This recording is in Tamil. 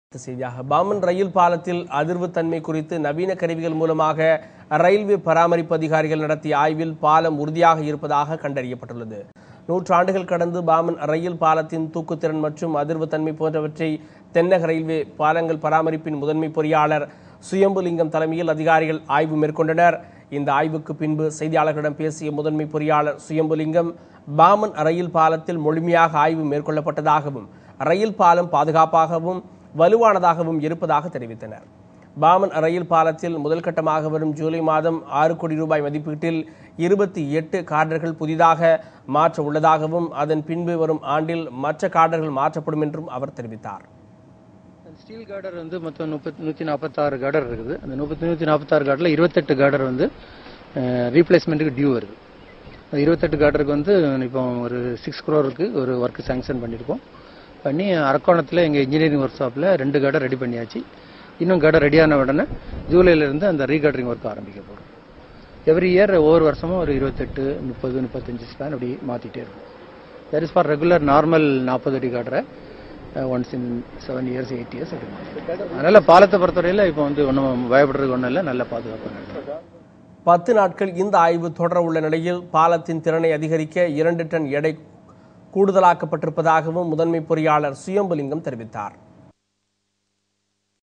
செய்தியாக பாமன் ரயில் பாலத்தில் அதிர்வு தன்மை குறித்து நவீன கருவிகள் மூலமாக ரயில்வே பராமரிப்பு அதிகாரிகள் நடத்திய ஆய்வில் பாலம் உறுதியாக இருப்பதாக கண்டறியப்பட்டுள்ளது. 100 ஆண்டுகள் கடந்து பாமன் ரயில் பாலத்தின் தூக்குத்திறன் மற்றும் அதிர்வு தன்மை போன்றவற்றை தென்னக ரயில்வே பாலங்கள் பராமரிப்பின் முதன்மை பொறியாளர் சுயம்புலிங்கம் தலைமையில் அதிகாரிகள் ஆய்வு மேற்கொண்டனர். இந்த ஆய்வுக்கு பின்பு செய்தியாளர்களிடம் பேசிய முதன்மை பொறியாளர் சுயம்புலிங்கம் பாமன் ரயில் பாலத்தில் முழுமையாக ஆய்வு மேற்கொள்ளப்பட்டதாகவும் ரயில் பாலம் பாதுகாப்பாகவும் வலுவானதாகவும் இருப்பதாக தெரிவித்தனர். பாமன் ரயில் பாலத்தில் முதல் கட்டமாக வரும் ஜூலை மாதம் 6 கோடி ரூபாய் மதிப்பீட்டில் 28 கார்டர்கள் புதிதாக மாற்ற உள்ளதாகவும் அதன் பின்பு வரும் ஆண்டில் மற்ற கார்டர்கள் மாற்றப்படும் என்றும் அவர் தெரிவித்தார். ஸ்டீல் கார்டர் மொத்தம் 146 கார்டர் இருக்குது. அந்த 146 கார்டர்ல 28 கார்டர் ரீப்ளேஸ்மெண்ட்டுக்கு டியூ வருது. 28 கார்டருக்கு இப்போ ஒரு 6 crore ஒரு ஒர்க் சாங்ஷன் பண்ணியிருக்கோம். பண்ணி அரக்கோணத்தில் எங்கள் இன்ஜினியரிங் ஒர்க் ஷாப்பில் 2 கார்டர் ரெடி பண்ணியாச்சு. இன்னும் கார்டர் ரெடியான உடனே ஜூலையிலேருந்து அந்த ரீகார்டரிங் ஒர்க் ஆரம்பிக்க போகிறோம். எவ்ரி இயர் ஒவ்வொரு வருஷமும் ஒரு 28, 30, 35 ஸ்பேன் அப்படி மாற்றிட்டே இருக்கும். That is for regular normal 40 அடி கார்டரை ஒன்ஸ் இன் 7 years 8 years அப்படி மாற்றி. அதனால் பாலத்தை பொறுத்தவரையில் இப்போ ஒன்றும் பயப்படுறதுக்கு ஒன்றும் இல்லை, நல்ல பாதுகாப்பு. 10 நாட்கள் இந்த ஆய்வு தொடர உள்ள நிலையில் பாலத்தின் திறனை அதிகரிக்க 2 டன் எடை கூடுதலாக்கப்பட்டிருப்பதாகவும் முதன்மை பொறியாளர் சுயம்புலிங்கம் தெரிவித்தார்.